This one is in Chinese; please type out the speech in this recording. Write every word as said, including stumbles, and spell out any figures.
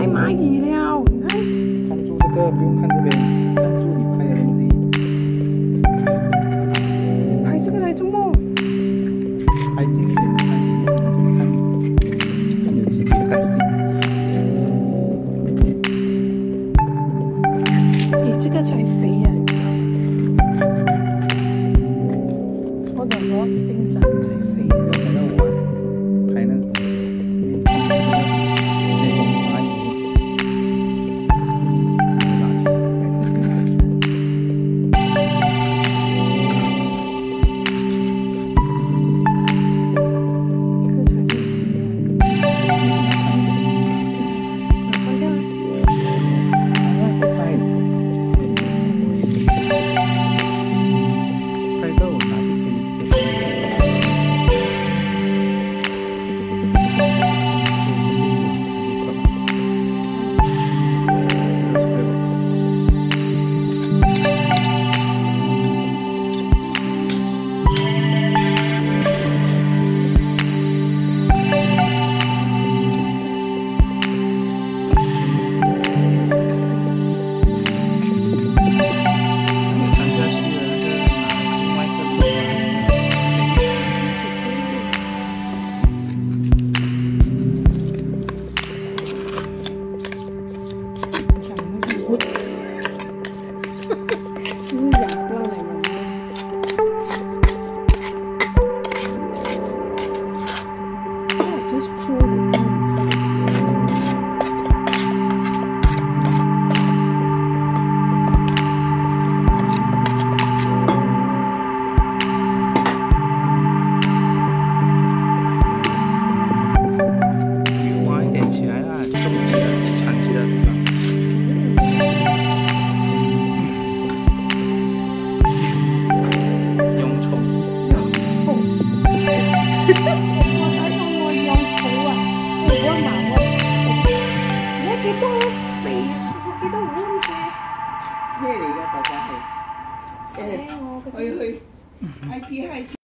来蚂蚁了，你看。 看住这个，不用看这边，看住你拍的东西。 你拍这个来做么？ 拍近一点，看看看有几 disgusting。 诶，这个才肥呀、啊，你知道吗？我的螺钉上才肥呀、啊。 拍到我，拍那个。 就是养不来的。I just threw it inside. You 弯一点起来啦，重起来，长起来对吧？ 我仔講我養草啊，我講埋我養草，而家幾多肥啊，幾多碗些？ 咩嚟㗎？爸爸係？誒，我去去 I P 係。